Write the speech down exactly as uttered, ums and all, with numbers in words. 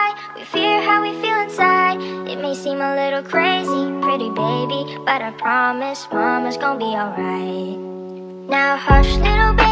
We fear how we feel inside. It may seem a little crazy, pretty baby, but I promise mama's gonna be alright. Now hush, little baby.